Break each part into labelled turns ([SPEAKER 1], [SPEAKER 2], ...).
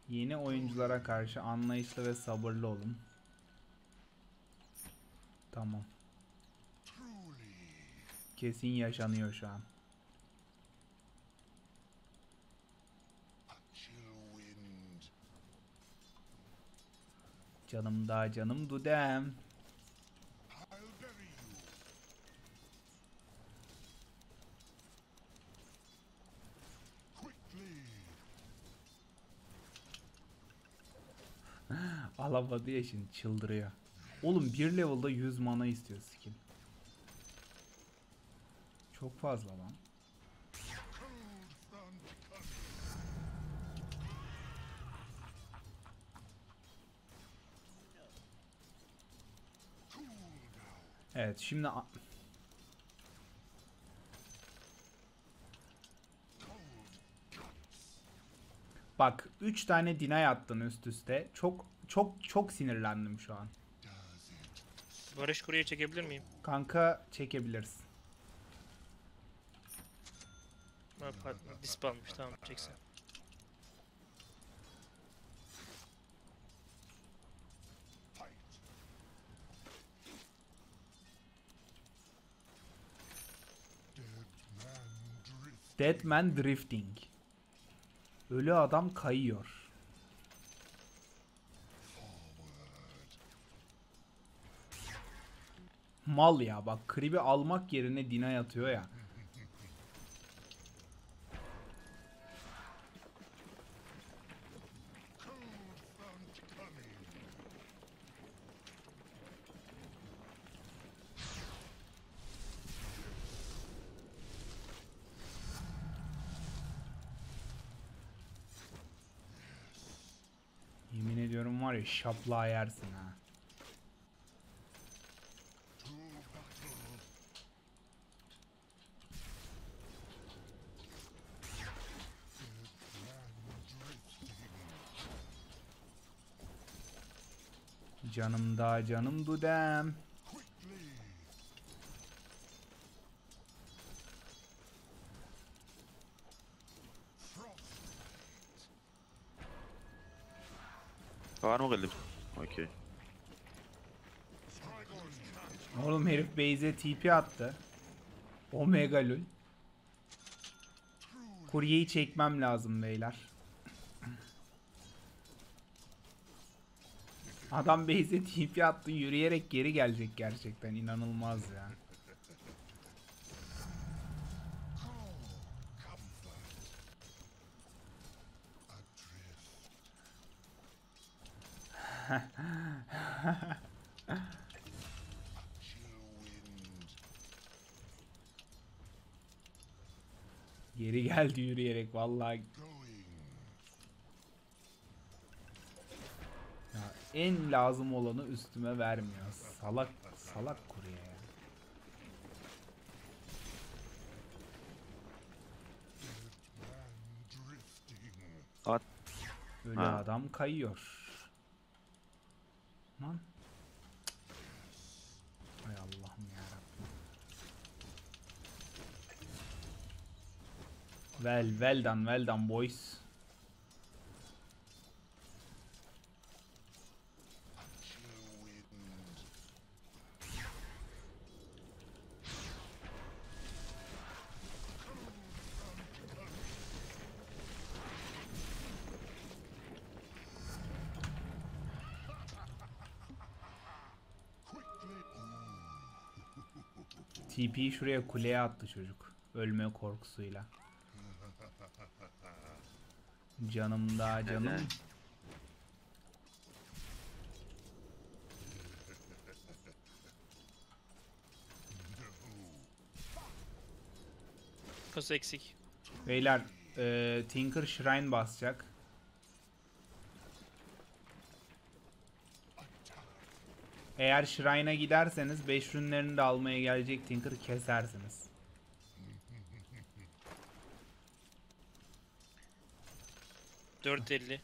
[SPEAKER 1] Yeni oyunculara karşı anlayışlı ve sabırlı olun. Tamam. Kesin yaşanıyor şu an. Canım da canım dudem. Alamadı ya, şimdi çıldırıyor. Oğlum bir level'da 100 mana istiyor skill. Çok fazla lan. Evet şimdi bak 3 tane deny attın üst üste. Çok çok çok sinirlendim şu an.
[SPEAKER 2] Barış kuruya çekebilir miyim?
[SPEAKER 1] Kanka çekebilirsin.
[SPEAKER 2] Ha, pardon, disp almış, tamam çeksen.
[SPEAKER 1] Dead man drifting. Ölü adam kayıyor. Mal ya, bak kribi almak yerine deny atıyor ya. Yemin ediyorum var ya, şaplığa yersin ha. Canım da canım dudem.
[SPEAKER 3] Var mı kılıç? Okey.
[SPEAKER 1] Oğlum herif base'e TP attı. Omega lul. Kuryeyi çekmem lazım beyler. Adam base'e TP attı, yürüyerek geri gelecek, gerçekten inanılmaz ya. Geri geldi yürüyerek vallahi. Ya en lazım olanı üstüme vermiyor. Salak salak kurye ya.
[SPEAKER 3] At.
[SPEAKER 1] Ölü
[SPEAKER 3] Ha.
[SPEAKER 1] adam kayıyor. Lan. Hay Allah'ım yarabbim. Well done boys. TP'yi şuraya kuleye attı çocuk. Ölme korkusuyla. Canım da canım.
[SPEAKER 3] Evet.
[SPEAKER 2] Kası eksik.
[SPEAKER 1] Beyler Tinker Shrine basacak. Eğer Shrine'a giderseniz 5 rünlerini de almaya gelecek Tinker, kesersiniz.
[SPEAKER 2] $4.50.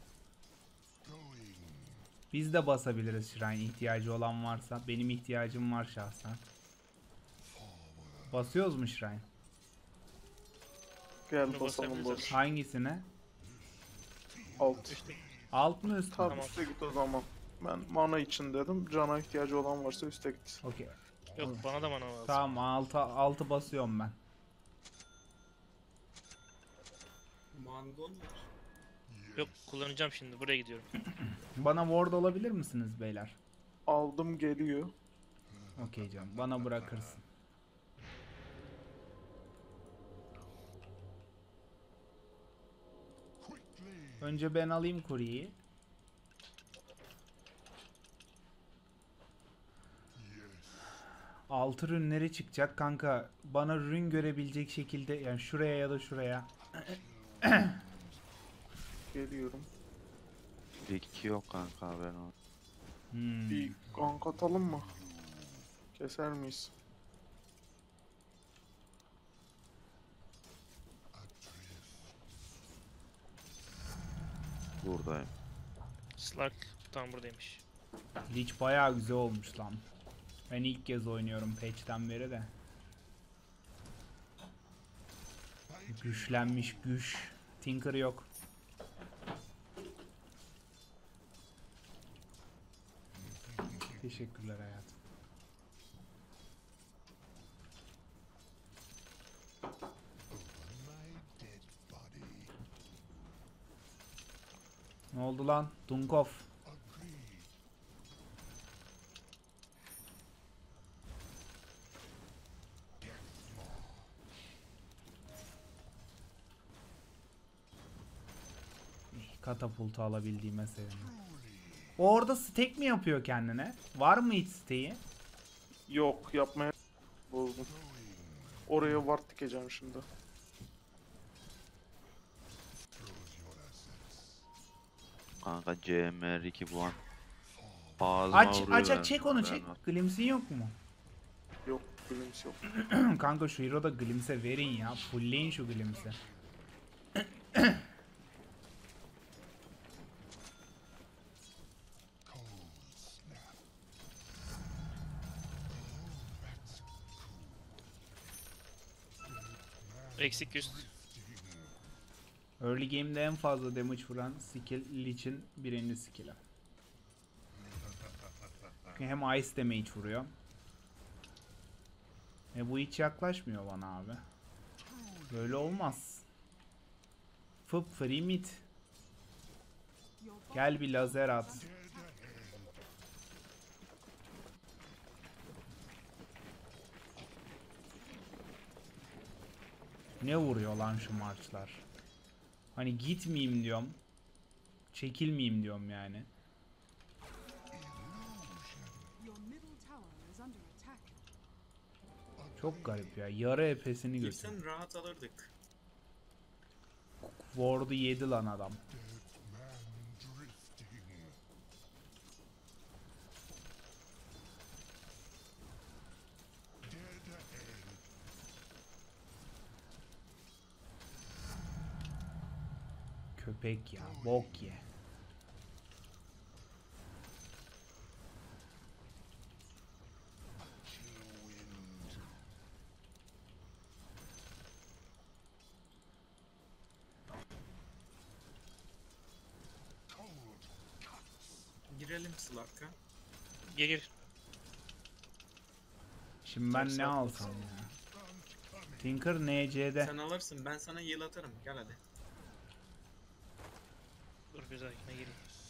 [SPEAKER 1] Biz de basabiliriz Shrine, ihtiyacı olan varsa. Benim ihtiyacım var şahsen. Basıyoruz mu Shrine?
[SPEAKER 4] Gel
[SPEAKER 2] Bunu
[SPEAKER 4] basalım
[SPEAKER 2] basabiliriz.
[SPEAKER 4] boş.
[SPEAKER 1] Hangisine?
[SPEAKER 4] Alt.
[SPEAKER 1] Alt mı üst mü?
[SPEAKER 4] Tabi
[SPEAKER 2] Tamam.
[SPEAKER 4] üste git o zaman. Ben mana için dedim. Cana ihtiyacı olan varsa üste git.
[SPEAKER 1] Okey.
[SPEAKER 2] Yok bana da mana lazım.
[SPEAKER 1] Tamam altı basıyorum ben.
[SPEAKER 5] Mangol mu?
[SPEAKER 2] Yok kullanacağım şimdi. Buraya gidiyorum.
[SPEAKER 1] Bana ward olabilir misiniz beyler?
[SPEAKER 4] Aldım geliyor.
[SPEAKER 1] Okey canım. Bana bırakırsın. Önce ben alayım kuryeyi. Altı rünleri çıkacak kanka. Bana rün görebilecek şekilde yani şuraya ya da şuraya.
[SPEAKER 4] Geliyorum.
[SPEAKER 3] Rick yok kanka ben o.
[SPEAKER 4] Bir gank atalım mı? Keser miyiz?
[SPEAKER 3] Buradayım.
[SPEAKER 2] Slark tam buradaymış.
[SPEAKER 1] Lich bayağı güzel olmuş lan. Ben ilk kez oynuyorum patch'ten beri de. Güçlenmiş güç. Tinker yok. Teşekkürler hayatım. Ne oldu lan? Dunkov. Katapultu alabildiğime sevindim. O orada stack mi yapıyor kendine? Var mı hiç stack'i?
[SPEAKER 4] Yok yapmaya bozdum. Oraya ward dikeceğim şimdi.
[SPEAKER 3] Kanka CMR2 bu an. Ağzıma
[SPEAKER 1] Aç
[SPEAKER 3] vuruyor
[SPEAKER 1] aç
[SPEAKER 3] ben.
[SPEAKER 1] aç çek onu
[SPEAKER 3] Ben
[SPEAKER 1] çek.
[SPEAKER 3] var.
[SPEAKER 1] Glimpse'in yok mu?
[SPEAKER 4] Yok glimpse yok.
[SPEAKER 1] Kanka şu hero'da glimpse verin ya. Fullleyin şu glimpse.
[SPEAKER 2] Eksik üst.
[SPEAKER 1] Early game'de en fazla damage vuran skill Lich'in birinci skill'i. Hem ice damage vuruyor. Bu hiç yaklaşmıyor bana abi. Böyle olmaz. Fıp free mid. Gel bir lazer at. Ne vuruyor lan şu marçlar? Hani gitmeyeyim diyorum. Çekilmeyeyim diyorum yani. Çok garip ya. Yarı epesini götür.
[SPEAKER 5] Girsen rahat alırdık.
[SPEAKER 1] Ward'u yedi lan adam. Köpek ya. Bok ye.
[SPEAKER 5] Girelim Slark'a.
[SPEAKER 2] Gir gir.
[SPEAKER 1] Şimdi ben ne
[SPEAKER 2] Saat
[SPEAKER 1] alsam ya? Tinker NC'de.
[SPEAKER 5] Sen alırsın, ben sana heal atarım. Gel hadi.
[SPEAKER 2] Dur bir dakika gireyim.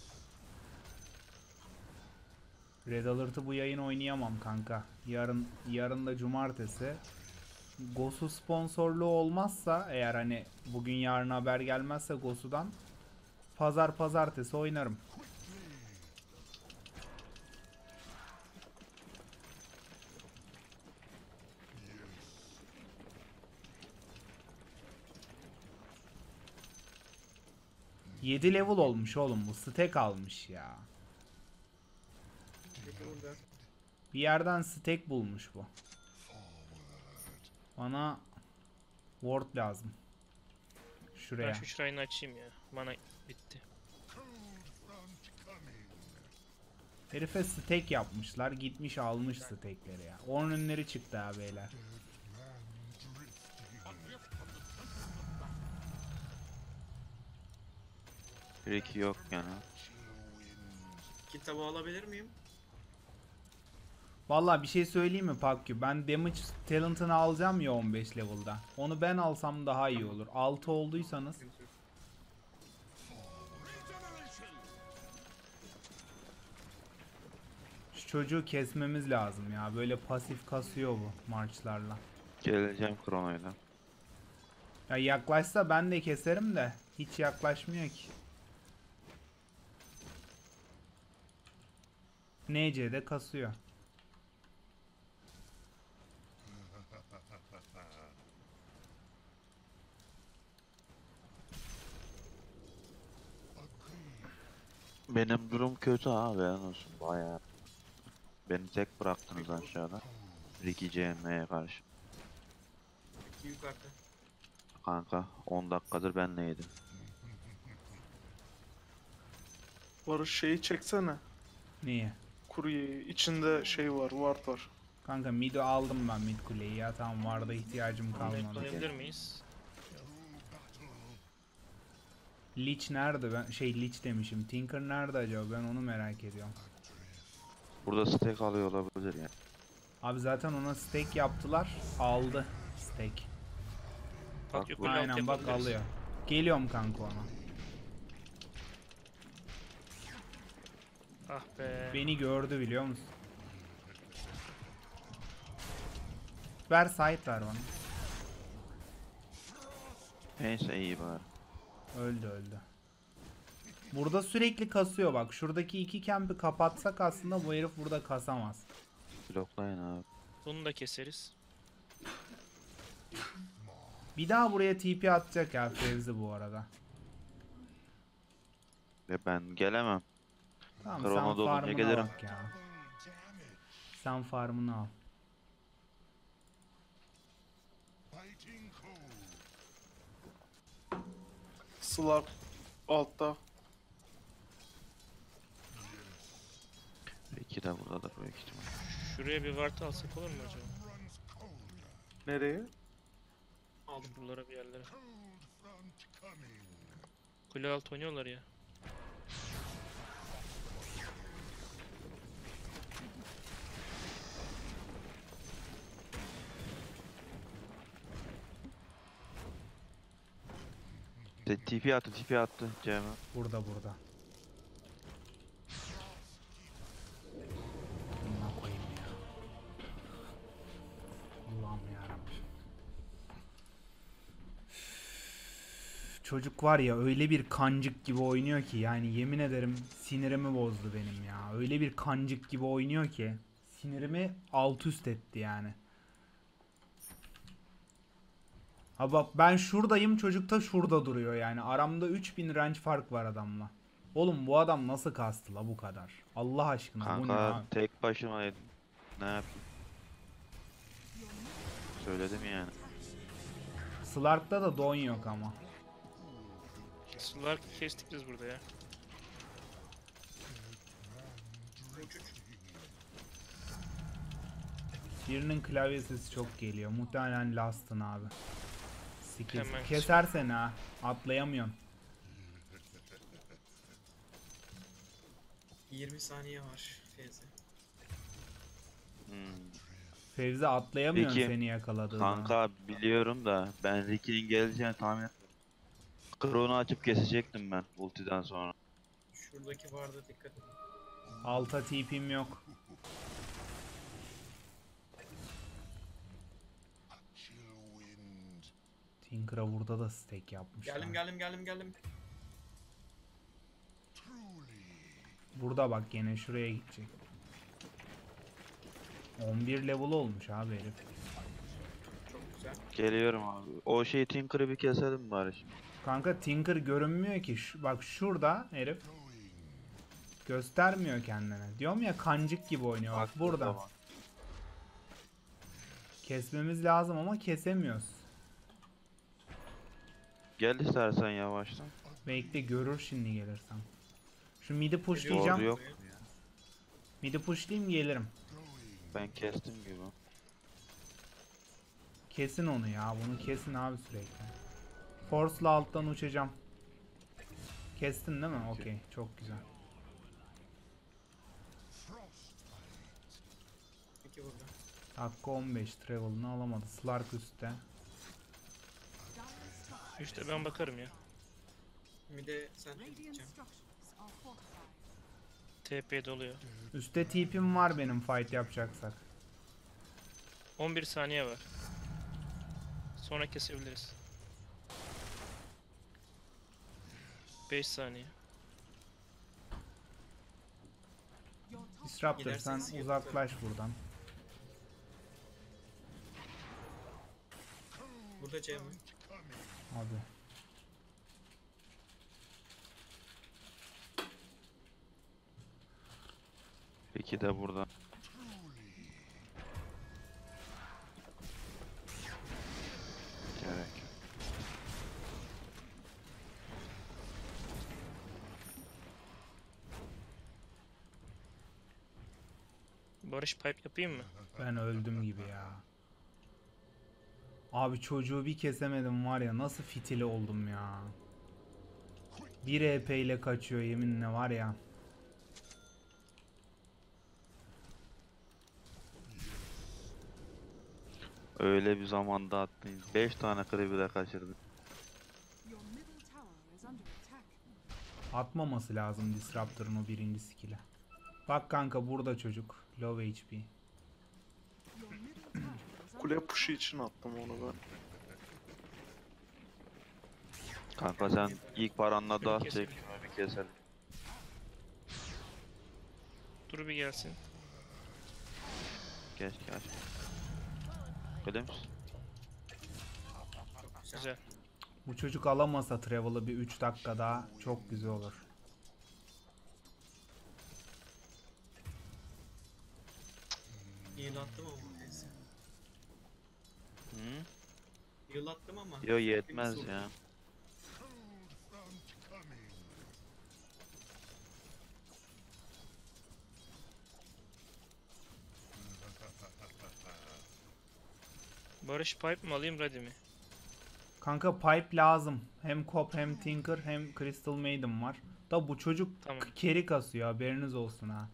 [SPEAKER 1] Red Alert'ı bu yayın oynayamam kanka. Yarın da cumartesi. Gosu sponsorluğu olmazsa eğer hani bugün yarın haber gelmezse Gosu'dan pazartesi oynarım. Yedi level olmuş oğlum bu. Stack almış ya.
[SPEAKER 5] Peki burada.
[SPEAKER 1] Bir yerden stack bulmuş bu. Bana ward lazım.
[SPEAKER 2] Ben
[SPEAKER 1] Şuraya.
[SPEAKER 2] şu şurayını açayım ya. Mana bitti.
[SPEAKER 1] Herife stack yapmışlar. Gitmiş almış stackleri ya. 10 ürünleri çıktı ha beyler.
[SPEAKER 3] Ricky yok yani.
[SPEAKER 5] Kitabı alabilir miyim?
[SPEAKER 1] Vallahi bir şey söyleyeyim mi Pakyu? Ben damage talent'ını alacağım ya 15 level'da. Onu ben alsam daha iyi olur. 6 olduysanız.
[SPEAKER 5] Sıkıntı yok.
[SPEAKER 1] Şu çocuğu kesmemiz lazım ya. Böyle pasif kasıyor bu marçlarla.
[SPEAKER 3] Geleceğim Krono'yla.
[SPEAKER 1] Ya yaklaşsa ben de keserim de. Hiç yaklaşmıyor ki. NC'de kasıyor.
[SPEAKER 3] Benim durum kötü abi ya olsun bayağı. Beni tek bıraktınız aşağıda. Ricky CM'ye karşı.
[SPEAKER 5] İki yukarıda.
[SPEAKER 3] Kanka 10 dakikadır ben neydim?
[SPEAKER 4] Barış şeyi çeksene.
[SPEAKER 1] Niye?
[SPEAKER 4] Kuryeyi. İçinde şey var, ward var.
[SPEAKER 1] Kanka mid'i aldım ben mid kuleyi ya. Tamam vardı ihtiyacım kalmadı.
[SPEAKER 2] Bekleyebilir miyiz?
[SPEAKER 1] Lich nerede? Ben Lich demişim. Tinker nerede acaba? Ben onu merak ediyorum.
[SPEAKER 3] Burada stack alıyor olabilir ya.
[SPEAKER 1] Abi zaten ona stack yaptılar. Aldı stack.
[SPEAKER 2] Bak
[SPEAKER 3] Bak,
[SPEAKER 2] yukarı alt
[SPEAKER 1] Aynen bak
[SPEAKER 2] yapabiliriz.
[SPEAKER 1] alıyor. Geliyorum kanka ona.
[SPEAKER 2] Ah be.
[SPEAKER 1] Beni gördü biliyor musun? Ver site ver bana.
[SPEAKER 3] Neyse iyi bari.
[SPEAKER 1] Öldü öldü. Burada sürekli kasıyor bak. Şuradaki iki camp'i kapatsak aslında bu herif burada kasamaz.
[SPEAKER 3] Bloklayın abi.
[SPEAKER 2] Bunu da keseriz.
[SPEAKER 1] Bir daha buraya TP atacak ya Fevzi bu arada.
[SPEAKER 3] Ve ben gelemem.
[SPEAKER 1] Tamam
[SPEAKER 3] Krono
[SPEAKER 1] sen
[SPEAKER 3] dolunca
[SPEAKER 1] farmına
[SPEAKER 3] gelirim.
[SPEAKER 1] bak ya. Sen farmını al.
[SPEAKER 4] Sılar altta.
[SPEAKER 3] Ricky de buradadır büyük ihtimal.
[SPEAKER 2] Şuraya bir vartı alsak olur mu acaba?
[SPEAKER 4] Nereye?
[SPEAKER 5] Aldım.
[SPEAKER 2] Buralara bir yerlere. Kule altı oynuyorlar ya.
[SPEAKER 3] TP attı CM.
[SPEAKER 1] Burada burada. Amına koyayım ya. Allah'ım yarabbim. Çocuk var ya öyle bir kancık gibi oynuyor ki yani yemin ederim sinirimi bozdu benim ya. Öyle bir kancık gibi oynuyor ki sinirimi alt üst etti yani. Ha bak ben şuradayım çocuk da şurada duruyor yani. Aramda 3000 range fark var adamla. Oğlum bu adam nasıl kastı la bu kadar? Allah aşkına bu ne
[SPEAKER 3] Kanka
[SPEAKER 1] abi?
[SPEAKER 3] tek başıma ne yapayım? Söyledim yani.
[SPEAKER 1] Slark'ta da don yok ama.
[SPEAKER 2] Sular kestik biz burada ya.
[SPEAKER 1] Birinin klavye sesi çok geliyor. Muhtemelen Last'ın abi.
[SPEAKER 2] Hemen.
[SPEAKER 1] Kesersen ha. Atlayamıyorsun.
[SPEAKER 5] 20 saniye var Feyzi.
[SPEAKER 3] Hmm.
[SPEAKER 1] Fevzi atlayamıyorsun
[SPEAKER 3] Peki,
[SPEAKER 1] seni yakaladığı zaman.
[SPEAKER 3] Kanka biliyorum da ben Ricky'nin geleceğini tahmin etmedim. Krono açıp kesecektim ben ultiden sonra.
[SPEAKER 5] Şuradaki vardı dikkat edin.
[SPEAKER 1] Alta TP'm yok. Tinker'a burada da stack yapmışlar.
[SPEAKER 5] Geldim.
[SPEAKER 1] Burada bak gene şuraya gidecek. 11 level olmuş abi herif.
[SPEAKER 5] Çok güzel.
[SPEAKER 3] Geliyorum abi. O şey Tinker'ı bir keselim bari şimdi.
[SPEAKER 1] Kanka Tinker görünmüyor ki. Bak şurada herif. Göstermiyor kendini. Diyorum ya kancık gibi oynuyor. Bak burada.
[SPEAKER 3] Tamam.
[SPEAKER 1] Kesmemiz lazım ama kesemiyoruz.
[SPEAKER 3] Gel istersen yavaştan.
[SPEAKER 1] Bekle görür şimdi gelirsem. Şu mid'i
[SPEAKER 3] Doğru
[SPEAKER 1] pushlayacağım.
[SPEAKER 3] yok.
[SPEAKER 1] Mid'i pushlayayım gelirim.
[SPEAKER 3] Ben kestim gibi.
[SPEAKER 1] Kesin onu ya. Bunu kesin abi sürekli. Force'la alttan uçacağım. Kestin değil mi? Okey. Çok güzel.
[SPEAKER 5] İki burada.
[SPEAKER 1] Dakika 15 Travel'ını alamadı. Slark üstte.
[SPEAKER 2] İşte ben bakarım ya.
[SPEAKER 5] Bir de sen
[SPEAKER 6] Radiant
[SPEAKER 5] gideceğim.
[SPEAKER 6] structures are fortified.
[SPEAKER 2] TP doluyor.
[SPEAKER 1] Üste TP'm var benim fight yapacaksak.
[SPEAKER 2] 11 saniye var. Sonra kesebiliriz. 5 saniye.
[SPEAKER 6] Your top
[SPEAKER 1] Disruptor
[SPEAKER 5] Gidersen
[SPEAKER 1] sen
[SPEAKER 5] sıkıntı.
[SPEAKER 1] uzaklaş buradan.
[SPEAKER 5] Burada C mi?
[SPEAKER 1] Hadi.
[SPEAKER 3] İki de burada. Gerek.
[SPEAKER 2] Barış pipe yapayım mı?
[SPEAKER 1] Ben öldüm gibi ya. Abi çocuğu bir kesemedim var ya, nasıl fitili oldum ya. Bir EP ile kaçıyor yeminle var ya.
[SPEAKER 3] Öyle bir zamanda attın. 5 tane kribile kaçırdın.
[SPEAKER 6] your middle tower is under attack.
[SPEAKER 1] Atmaması lazım Disruptor'ın o birinci skill'e. Bak kanka burada çocuk. Low HP.
[SPEAKER 6] Your middle tower is under
[SPEAKER 4] Kule push'u için attım onu ben.
[SPEAKER 3] Kanka sen ilk paranla
[SPEAKER 2] Şunu
[SPEAKER 3] da
[SPEAKER 2] keselim.
[SPEAKER 3] çek. Şunu bir keselim.
[SPEAKER 2] Dur bir gelsin.
[SPEAKER 3] Geç geç. Öyle misin?
[SPEAKER 5] Çok güzel.
[SPEAKER 2] Güzel.
[SPEAKER 1] Bu çocuk alamasa Travel'ı bir 3 dakika daha çok güzel olur.
[SPEAKER 5] Heal attım ama neyse.
[SPEAKER 3] Hı?
[SPEAKER 5] Heal attım ama.
[SPEAKER 3] Yo yetmez
[SPEAKER 5] Temiz
[SPEAKER 3] ya.
[SPEAKER 5] oldu.
[SPEAKER 2] Barış pipe mi alayım ready mi?
[SPEAKER 1] Kanka pipe lazım. Hem Cop hem Tinker hem Crystal Maiden var. Da bu çocuk
[SPEAKER 2] Tamam.
[SPEAKER 1] carry kasıyor, haberiniz olsun ha.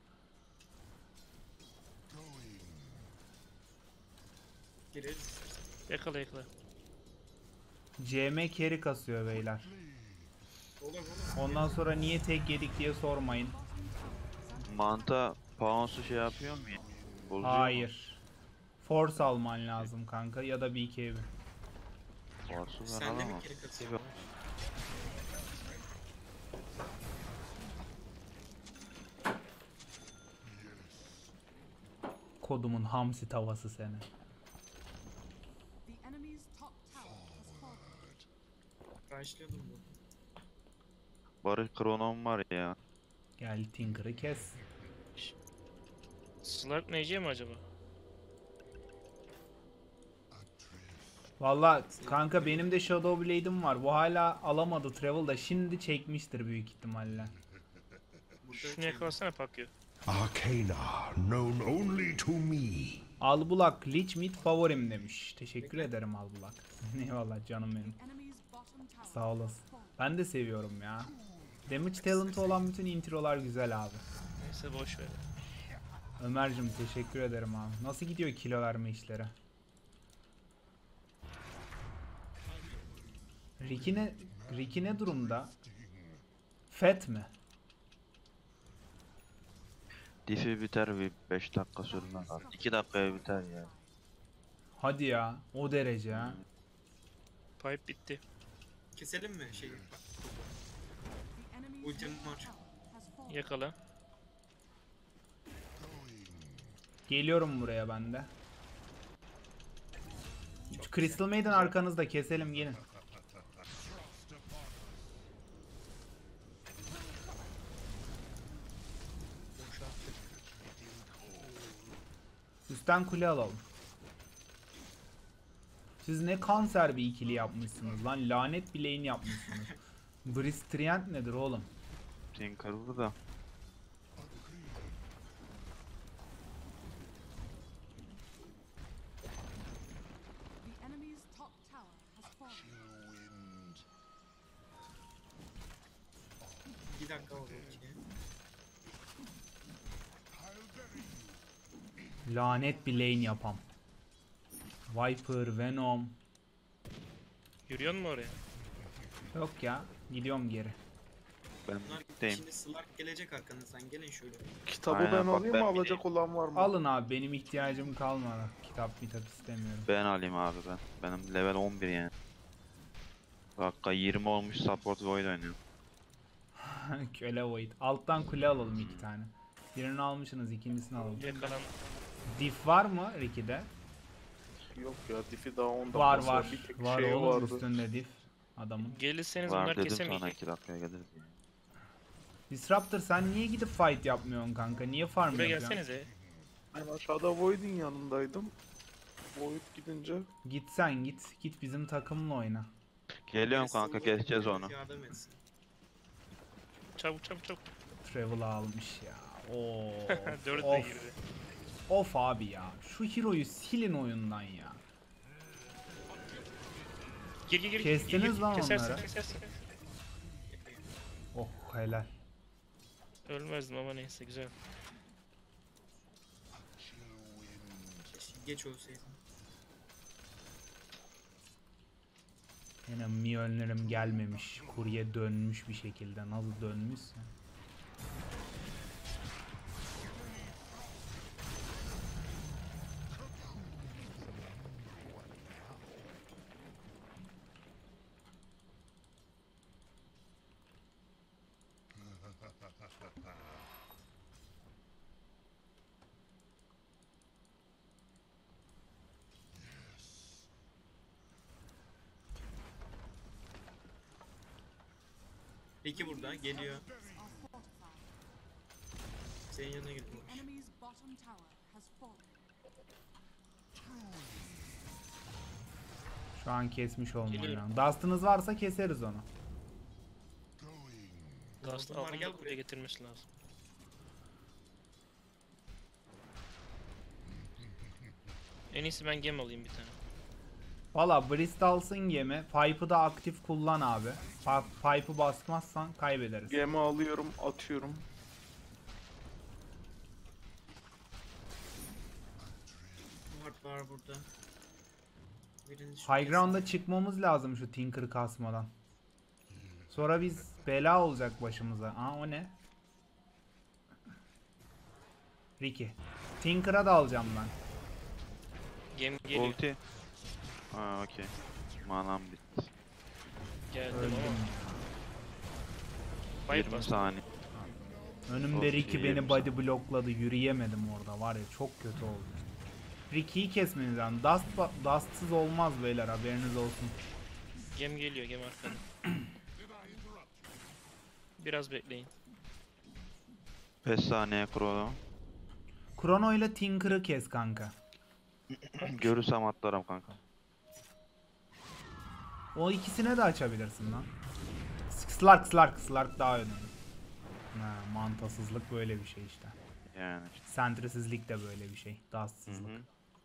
[SPEAKER 5] Gireriz istersen.
[SPEAKER 2] Yakala yakala.
[SPEAKER 1] CM carry kasıyor beyler.
[SPEAKER 5] Olur olur.
[SPEAKER 1] Ondan sonra niye tek yedik diye sormayın.
[SPEAKER 3] Manta Pounce'u şey yapıyor mu ya? Bozuyor mu?
[SPEAKER 1] Hayır. Force alman lazım kanka ya da BKB.
[SPEAKER 3] Force'u ben
[SPEAKER 5] Sen de mi
[SPEAKER 3] alamam.
[SPEAKER 5] geri katıyorsun?
[SPEAKER 1] Kodumun hamsi tavası seni.
[SPEAKER 6] the enemy's top tower has fallen.
[SPEAKER 5] Karşılıyordum bu.
[SPEAKER 3] Barış Kronon var ya.
[SPEAKER 1] Gel Tinker'ı kes.
[SPEAKER 2] Slark nece mi acaba?
[SPEAKER 1] Valla kanka benim de Shadow Blade'im var. Bu hala alamadı Travel da şimdi çekmiştir büyük ihtimalle.
[SPEAKER 5] Burada
[SPEAKER 2] Şunu yakalasana Pakyo.
[SPEAKER 7] Arcana, known only to me.
[SPEAKER 1] Albulak Lich Meat favorim demiş. Teşekkür ederim Albulak. Eyvallah canım benim.
[SPEAKER 6] The enemy's bottom tower
[SPEAKER 1] Sağ olasın.
[SPEAKER 6] has fallen.
[SPEAKER 1] Ben de seviyorum ya. Damage talent'ı olan bütün introlar güzel abi.
[SPEAKER 2] Neyse boş ver.
[SPEAKER 1] Ömer'cim teşekkür ederim abi. Nasıl gidiyor kilo verme işleri? Ricky ne durumda? Fat mi?
[SPEAKER 3] Diff'i biter bir 5 dakika sürmez abi. 2 dakikaya biter ya.
[SPEAKER 1] Hadi ya, o derece ha.
[SPEAKER 2] Pipe bitti.
[SPEAKER 5] Keselim mi şeyi?
[SPEAKER 6] The enemy's
[SPEAKER 5] Ultim
[SPEAKER 6] middle
[SPEAKER 5] var.
[SPEAKER 6] tower has fallen.
[SPEAKER 2] Yakala.
[SPEAKER 1] Geliyorum buraya ben de. Şu Crystal Maiden arkanızda, keselim gelin.
[SPEAKER 5] Boşalttık.
[SPEAKER 1] Üstten kule alalım. Siz ne kanser bir ikili yapmışsınız lan. Lanet bir lane yapmışsınız. Bristrient nedir oğlum?
[SPEAKER 3] Tinker burada.
[SPEAKER 6] The enemy's top tower has fallen.
[SPEAKER 5] dakika oldu ki.
[SPEAKER 1] Lanet bir lane yapam. Viper, Venom.
[SPEAKER 2] Yürüyor mu oraya?
[SPEAKER 1] Yok ya. Gidiyorum geri.
[SPEAKER 3] Ben
[SPEAKER 5] Bunlar
[SPEAKER 3] bitteyim.
[SPEAKER 5] şimdi Slark gelecek arkanızdan. Gelin şöyle.
[SPEAKER 4] Kitabı
[SPEAKER 3] Aynen,
[SPEAKER 4] ben
[SPEAKER 3] bak
[SPEAKER 4] alayım
[SPEAKER 3] ben
[SPEAKER 4] mı?
[SPEAKER 3] bir de-
[SPEAKER 4] Alacak olan var mı?
[SPEAKER 1] Alın abi, benim ihtiyacım kalmadı. Kitap istemiyorum.
[SPEAKER 3] Ben alayım abi ben. Benim level 11 yani. Dakika 20 olmuş support void oynuyor.
[SPEAKER 1] Köle Void. Alttan kule alalım 2 tane. Birini almışsınız, ikincisini alalım.
[SPEAKER 2] Yakalan.
[SPEAKER 1] Diff var mı Ricky'de?
[SPEAKER 4] Yok ya, Diff'i daha 10
[SPEAKER 1] Var
[SPEAKER 4] dakika
[SPEAKER 1] var.
[SPEAKER 4] sonra bir tek
[SPEAKER 1] Var
[SPEAKER 4] şey
[SPEAKER 1] oğlum,
[SPEAKER 4] vardı.
[SPEAKER 1] üstünde diff adamın.
[SPEAKER 2] Gelirseniz
[SPEAKER 3] Var
[SPEAKER 2] bunlar
[SPEAKER 3] dedim sana
[SPEAKER 2] kesemeyecek.
[SPEAKER 3] 2 dakikaya geliriz diye.
[SPEAKER 1] Disruptor, sen niye gidip fight yapmıyorsun kanka? Niye farm
[SPEAKER 2] Buraya
[SPEAKER 1] yapıyorsun?
[SPEAKER 2] gelsenize.
[SPEAKER 4] Ben aşağıda Void'in yanındaydım. Void gidince
[SPEAKER 1] Git sen git. Git bizim takımla oyna.
[SPEAKER 3] Geliyorum
[SPEAKER 5] Birisi
[SPEAKER 3] kanka,
[SPEAKER 5] olur,
[SPEAKER 3] keseceğiz
[SPEAKER 5] birisi
[SPEAKER 3] onu.
[SPEAKER 5] Yardım etsin.
[SPEAKER 2] Çabuk çabuk çabuk.
[SPEAKER 1] Travel almış ya. Oo.
[SPEAKER 2] 4 de
[SPEAKER 1] of.
[SPEAKER 2] girdi.
[SPEAKER 1] Of abi ya. Şu hero'yu silin oyundan ya.
[SPEAKER 2] Gir gir gir.
[SPEAKER 1] Kestiniz
[SPEAKER 2] gir, gir.
[SPEAKER 1] lan
[SPEAKER 2] Kesersin,
[SPEAKER 1] onları.
[SPEAKER 2] kesersin.
[SPEAKER 1] Oh helal.
[SPEAKER 2] Ölmezdim ama neyse güzel.
[SPEAKER 5] Keşke geç ölseydim.
[SPEAKER 1] Yine milyonlarım gelmemiş. Kurye dönmüş bir şekilde. Nasıl dönmüşse.
[SPEAKER 5] Ricky burada geliyor.
[SPEAKER 6] Are fortified.
[SPEAKER 5] Senin yanına gidiyor.
[SPEAKER 6] The enemy's bottom tower has fallen.
[SPEAKER 1] Şu an kesmiş olman
[SPEAKER 2] Geliyorum.
[SPEAKER 1] lazım. Dust'ınız varsa keseriz onu.
[SPEAKER 2] Last
[SPEAKER 5] Bunlar
[SPEAKER 2] altını
[SPEAKER 5] gel
[SPEAKER 2] da buraya
[SPEAKER 5] buraya.
[SPEAKER 2] getirmesi lazım. En iyisi ben gem alayım bir tane.
[SPEAKER 1] Valla Bristols'ın gemi. Pipe'ı da aktif kullan abi. Pipe'ı basmazsan kaybederiz.
[SPEAKER 4] gemi alıyorum, atıyorum.
[SPEAKER 5] Ward var burada. Birini şu
[SPEAKER 1] High ground'a çıkmamız lazım şu Tinker kasmadan. Sonra biz bela olacak başımıza. Aa o ne? Ricky. Tinker'a da alacağım ben.
[SPEAKER 2] Gem geliyor.
[SPEAKER 3] Ulti. Ha okey. Manam bitti.
[SPEAKER 2] Geldim
[SPEAKER 1] Öldüm.
[SPEAKER 2] ama. Fight
[SPEAKER 3] 20
[SPEAKER 2] bastım.
[SPEAKER 3] saniye.
[SPEAKER 1] Önümde
[SPEAKER 3] Okey,
[SPEAKER 1] Ricky beni
[SPEAKER 3] yerim
[SPEAKER 1] body blokladı. Yürüyemedim orada. Var ya çok kötü oldu. Ricky'yi kesmeniz lazım. Dust'sız olmaz beyler, haberiniz olsun.
[SPEAKER 2] Gem geliyor, gem arkada. Biraz bekleyin.
[SPEAKER 3] 5 saniye Chrono.
[SPEAKER 1] Chrono ile Tinker'ı kes kanka.
[SPEAKER 3] Görürsem atlarım kanka.
[SPEAKER 1] O ikisine de açabilirsin lan. Slark daha önemli. Ha, mantasızlık böyle bir şey işte.
[SPEAKER 3] Yani.
[SPEAKER 1] Sentrisizlik de böyle bir şey.
[SPEAKER 3] Hı
[SPEAKER 1] Dustsızlık.
[SPEAKER 3] hı.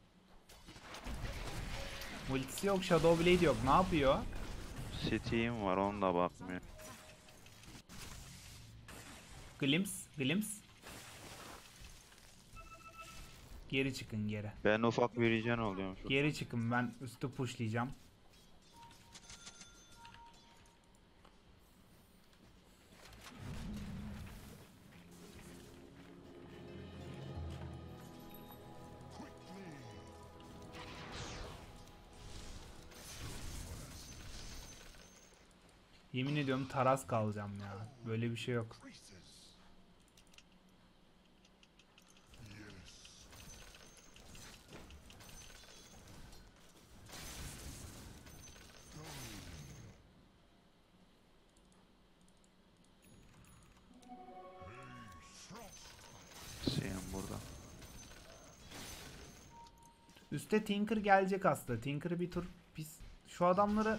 [SPEAKER 1] Ultisi yok, Shadow Blade yok. Ne yapıyor?
[SPEAKER 3] Steam var, onu da bakmıyor.
[SPEAKER 1] Glimpse. Geri çıkın geri.
[SPEAKER 3] Ben ufak bir regen oluyorum şu.
[SPEAKER 1] Geri çıkın, ben üstü pushlayacağım. Yemin ediyorum taras kalacağım ya. Böyle bir şey yok.
[SPEAKER 3] Steam burada.
[SPEAKER 1] Üste Tinker gelecek aslında. Tinker'ı bir tur biz şu adamları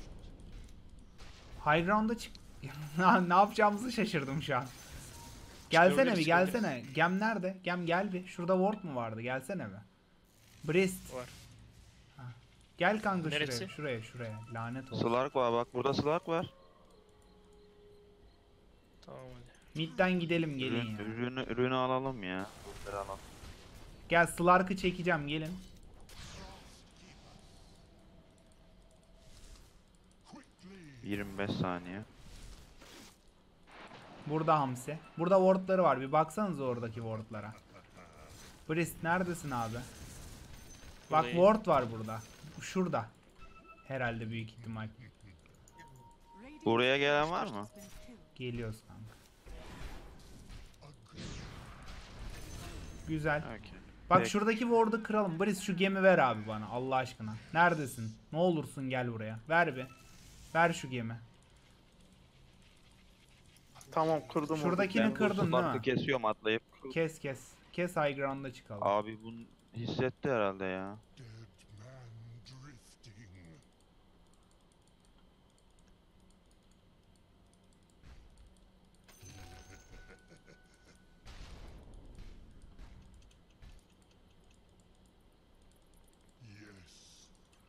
[SPEAKER 1] High ground'a çık. Ne yapacağımızı şaşırdım şu an. Gelsene bir
[SPEAKER 2] Çıkabiliriz,
[SPEAKER 1] gelsene. Gem nerede? Gem gel bir. Şurada ward mu vardı? Gelsene bir. Brist.
[SPEAKER 2] Var.
[SPEAKER 1] Gel kanka
[SPEAKER 2] Neresi?
[SPEAKER 1] şuraya. Lanet olsun.
[SPEAKER 3] Slark var bak, burada Slark var.
[SPEAKER 2] Tamam hadi.
[SPEAKER 1] Mid'den gidelim gelin ya.
[SPEAKER 3] Ürünü alalım ya. Bunları alalım.
[SPEAKER 1] Gel Slark'ı çekeceğim gelin.
[SPEAKER 7] Quickly.
[SPEAKER 3] 25 saniye.
[SPEAKER 1] Burada Hamsi. Burada wardları var. Bir baksanıza oradaki wardlara. Brist neredesin abi? Bak
[SPEAKER 2] Buradayım.
[SPEAKER 1] ward var burada. Şurada. Herhalde büyük ihtimal.
[SPEAKER 6] Radiant's
[SPEAKER 3] Buraya gelen var mı?
[SPEAKER 6] has been killed.
[SPEAKER 1] Geliyoruz kanka. Güzel.
[SPEAKER 3] Okey.
[SPEAKER 1] Bak
[SPEAKER 3] Peki.
[SPEAKER 1] şuradaki ward'u kıralım. Brist şu gemi ver abi bana Allah aşkına. Neredesin? Ne olursun gel buraya. Ver bir. Ver şu gemi.
[SPEAKER 4] Tamam kırdım onu.
[SPEAKER 1] Şuradakini
[SPEAKER 3] Ben bu
[SPEAKER 1] kırdın değil
[SPEAKER 3] slot'u
[SPEAKER 1] mi?
[SPEAKER 3] kesiyorum atlayıp.
[SPEAKER 1] Kes kes. Kes high ground'a çıkalım.
[SPEAKER 3] Abi bunu hissetti herhalde ya.
[SPEAKER 7] Dead man drifting. Yes.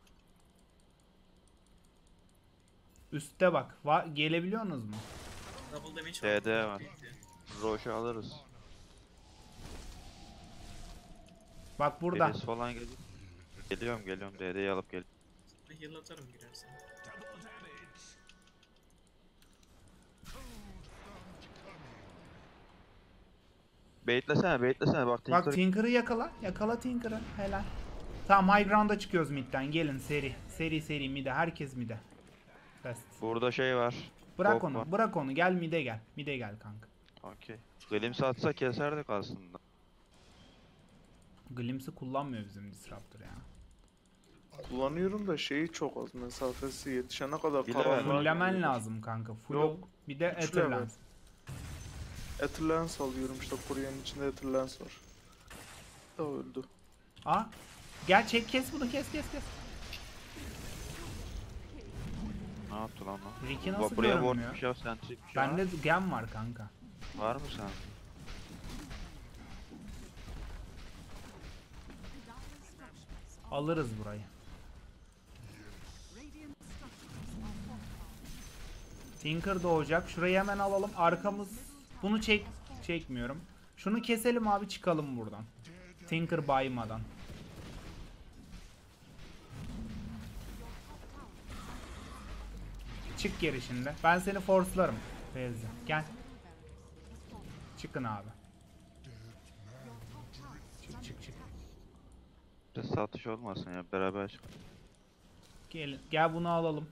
[SPEAKER 1] Üste bak. Gelebiliyorsunuz mu?
[SPEAKER 5] Double damage
[SPEAKER 3] DD var.
[SPEAKER 5] Bitti.
[SPEAKER 3] Roş'u alırız.
[SPEAKER 1] Bak burada.
[SPEAKER 3] Birisi falan geliyor. Geliyorum. DD'yi alıp gel.
[SPEAKER 5] Heal atarım girersen.
[SPEAKER 3] Baitlesene bak.
[SPEAKER 1] Bak
[SPEAKER 3] Tinker
[SPEAKER 1] Tinker'ı yakala. Yakala Tinker'ı. Helal. Tamam high ground'a çıkıyoruz midden. Gelin seri. Seri mid'e. Herkes mid'e. Best.
[SPEAKER 3] burada şey var.
[SPEAKER 1] Bırak
[SPEAKER 3] Bok
[SPEAKER 1] onu.
[SPEAKER 3] var.
[SPEAKER 1] Bırak onu. Gel mid'e gel. Mid'e gel kanka.
[SPEAKER 3] Okey. Glimpse atsa keserdik aslında.
[SPEAKER 1] Glimpse'ı kullanmıyor bizim Disruptor ya.
[SPEAKER 4] Kullanıyorum da şeyi çok az. Mesafesi yetişene kadar
[SPEAKER 3] Bir de ver.
[SPEAKER 4] karanlığa
[SPEAKER 1] Fulllemen
[SPEAKER 4] giriyor.
[SPEAKER 1] lazım kanka. Full
[SPEAKER 4] Yok.
[SPEAKER 1] bir de
[SPEAKER 4] Üç
[SPEAKER 1] Ether
[SPEAKER 4] level.
[SPEAKER 1] lazım.
[SPEAKER 4] Etherlens alıyorum işte Kore'nin içinde Etherlens var. Da öldü.
[SPEAKER 1] Aa. Gel çek kes bunu kes.
[SPEAKER 3] Ne yaptı lan o?
[SPEAKER 1] Ricky
[SPEAKER 3] Bak
[SPEAKER 1] nasıl
[SPEAKER 3] buraya
[SPEAKER 1] görünmüyor?
[SPEAKER 3] vurmuş ya sentrik.
[SPEAKER 1] Bende gem var kanka.
[SPEAKER 3] Var mı sen?
[SPEAKER 1] Alırız burayı.
[SPEAKER 6] Radiant structures are fortified.
[SPEAKER 1] Tinker doğacak. Şurayı hemen alalım. Arkamız. Bunu çekmiyorum. Şunu keselim abi çıkalım buradan. Tinker baymadan. Çık geri şimdi. Ben seni force'larım. Feyzi. Gel. Çıkın abi. Çık.
[SPEAKER 3] Bir satış olmasın ya beraber çık.
[SPEAKER 1] Gel bunu alalım.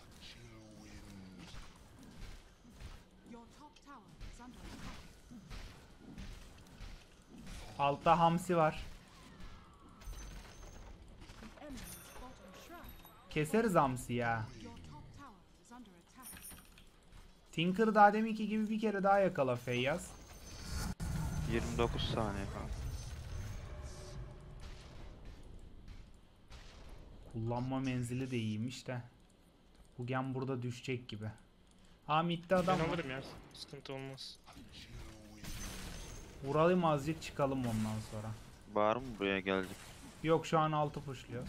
[SPEAKER 6] Your top tower is under attack.
[SPEAKER 1] Altta Hamsi var.
[SPEAKER 6] Enemy's bottom shrine.
[SPEAKER 1] Keseriz Hamsi ya.
[SPEAKER 6] Your top tower is under attack.
[SPEAKER 1] Tinker daha deminki gibi bir kere daha yakala Feyyaz.
[SPEAKER 3] 29 saniye falan.
[SPEAKER 1] Kullanma menzili de iyiymiş de. Bu gem burada düşecek gibi. Ha midde adam
[SPEAKER 2] Ben
[SPEAKER 1] var.
[SPEAKER 2] alırım ya. Sıkıntı olmaz.
[SPEAKER 1] Vuralım azıcık çıkalım ondan sonra.
[SPEAKER 3] Var mı buraya gelecek?
[SPEAKER 1] Yok şu an altı pushluyoruz.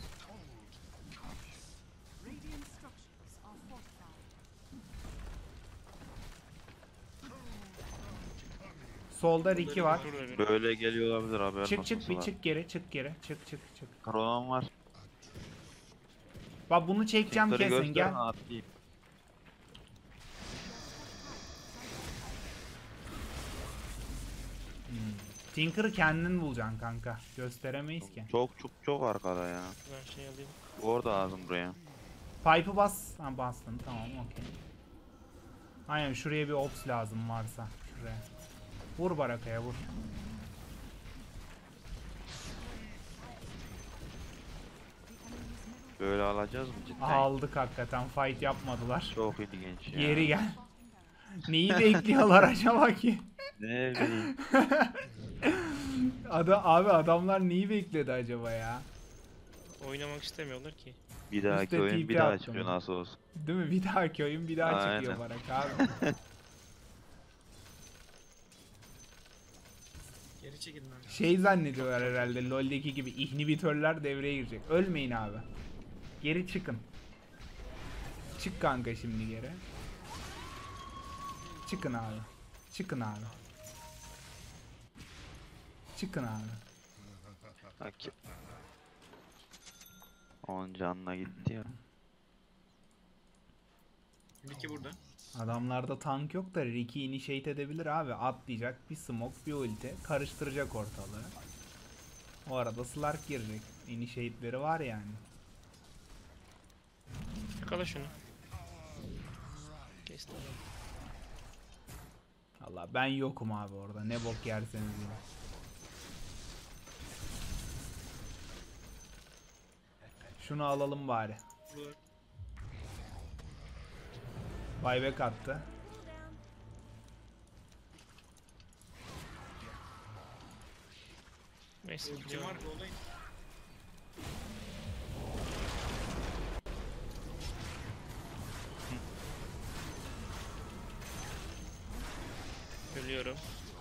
[SPEAKER 6] Radiant structures are fortified.
[SPEAKER 1] Solda Ricky var.
[SPEAKER 2] Dur da bir.
[SPEAKER 3] Böyle geliyor olabilir haberin
[SPEAKER 1] Çık
[SPEAKER 3] olsun
[SPEAKER 1] bir
[SPEAKER 3] sana.
[SPEAKER 1] çık geri çık.
[SPEAKER 3] Kronon var.
[SPEAKER 1] Bak bunu çekeceğim
[SPEAKER 3] Tinker'ı
[SPEAKER 1] kesin
[SPEAKER 3] göster,
[SPEAKER 1] gel.
[SPEAKER 3] atlayayım.
[SPEAKER 1] Tinker'ı kendin bulacaksın kanka. Gösteremeyiz ki.
[SPEAKER 3] Çok arkada ya.
[SPEAKER 2] Ben şey alayım.
[SPEAKER 3] Orada lazım buraya.
[SPEAKER 1] Pipe'ı bas. Ha bastın tamam okey. Aynen şuraya bir ops lazım varsa. Şuraya. Vur Baraka'ya vur.
[SPEAKER 3] Böyle alacağız mı cidden?
[SPEAKER 1] Aldık hakikaten fight yapmadılar.
[SPEAKER 3] Çok ilginç ya.
[SPEAKER 1] Geri gel. Neyi bekliyorlar acaba ki?
[SPEAKER 3] Ne bileyim.
[SPEAKER 1] Abi adamlar neyi bekledi acaba ya?
[SPEAKER 2] Oynamak istemiyorlar ki.
[SPEAKER 3] Bir dahaki
[SPEAKER 1] Üstte
[SPEAKER 3] oyun
[SPEAKER 1] TP
[SPEAKER 3] bir daha
[SPEAKER 1] attım
[SPEAKER 3] çıkıyor
[SPEAKER 1] onu.
[SPEAKER 3] nasıl olsun.
[SPEAKER 1] Değil mi? Bir dahaki oyun bir daha çıkıyor
[SPEAKER 3] Aynen.
[SPEAKER 1] Baraka abi.
[SPEAKER 5] Geri çekilin abi.
[SPEAKER 1] Şey zannediyorlar herhalde LoL'deki gibi inhibitörler devreye girecek. Ölmeyin abi. Geri çıkın. Çık kanka şimdi geri. Çıkın abi. Çıkın abi. Çıkın abi.
[SPEAKER 3] Bak. 10 canla gitti ya.
[SPEAKER 5] Ricky burada.
[SPEAKER 1] Adamlarda tank yok da Ricky initiate edebilir abi. Atlayacak, bir smoke, bir ulti. Karıştıracak ortalığı. O arada Slark girecek. Initiate'leri var yani.
[SPEAKER 2] Yakala şunu. Kestim.
[SPEAKER 1] Allah ben yokum abi orada. Ne bok yerseniz yiyin. Şunu alalım bari.
[SPEAKER 5] Vur.
[SPEAKER 1] Buyback attı.
[SPEAKER 2] Neyse.
[SPEAKER 5] Ultim var olayım.
[SPEAKER 2] Ölüyorum.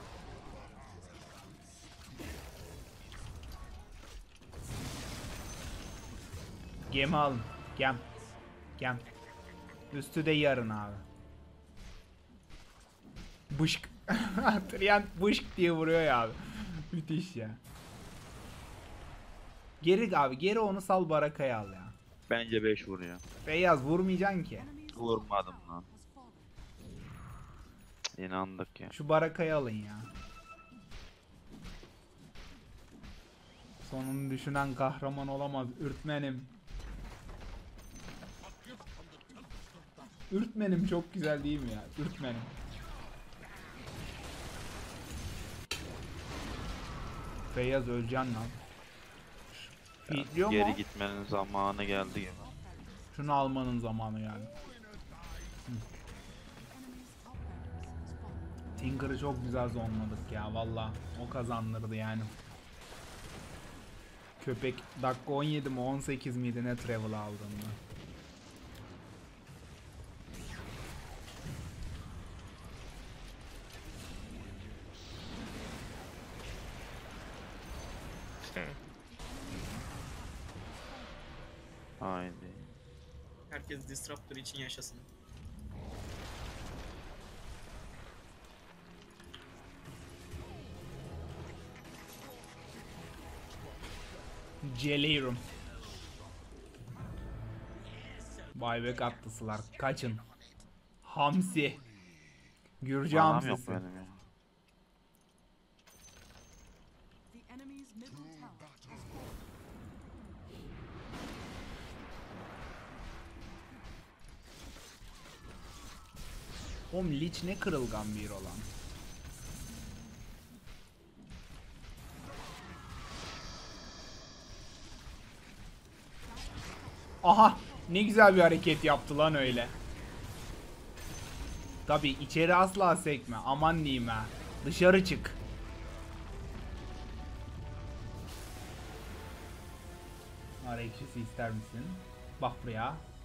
[SPEAKER 1] Gemi alın. Gem. Gem. Üstü de yarın abi. Bışk. Trient bışk diye vuruyor ya abi. Müthiş ya. Geri abi, geri onu sal, Baraka'ya al ya.
[SPEAKER 3] Bence 5 vuruyor.
[SPEAKER 1] Beyaz vurmayacaksın ki.
[SPEAKER 3] Vurmadım lan.
[SPEAKER 6] Has fallen.
[SPEAKER 3] İnandık ya.
[SPEAKER 1] Şu Baraka'yı alın ya. Sonunu düşünen kahraman olamaz. Ürtmenim. Ürtmenim çok güzel değil mi ya? Ürtmenim. Feyyaz öleceksin lan. Fitliyor mu?
[SPEAKER 3] Geri gitmenin zamanı geldi gibi.
[SPEAKER 1] Şunu almanın zamanı yani. Tinker'ı çok güzel zonladık ya valla. O kazandırdı yani. Köpek dakika 17 mi 18 miydi ne travel aldığında.
[SPEAKER 3] Haydi.
[SPEAKER 5] Herkes Disruptor için yaşasın.
[SPEAKER 1] Geliyorum. Buyback attılar. Kaçın. Hamsi. Gürcü
[SPEAKER 3] Manam yok
[SPEAKER 1] hamsisi.
[SPEAKER 3] benim ya.
[SPEAKER 6] The enemy's middle tower has fallen.
[SPEAKER 1] Oğlum Lich ne kırılgan bir olan. Aha ne güzel bir hareket yaptı lan öyle. Tabi içeri asla sekme, aman diyeyim ha. Dışarı çık. Nar ekşisi ister misin? Bak buraya.